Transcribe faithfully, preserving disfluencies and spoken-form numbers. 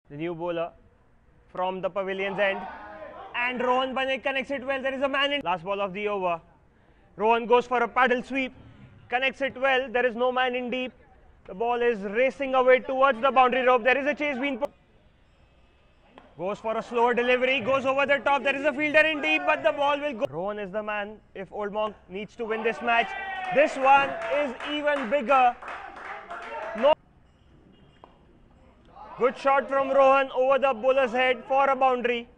The new bowler from the pavilion's end. And Rohan Banek connects it well. There is a man in. Last ball of the over. Rohan goes for a paddle sweep. Connects it well. There is no man in deep. The ball is racing away towards the boundary rope. There is a chase being put. Goes for a slower delivery. Goes over the top. There is a fielder in deep, but the ball will go. Rohan is the man if Old Monk needs to win this match. This one is even bigger. No. Good shot from Rohan over the bowler's head for a boundary.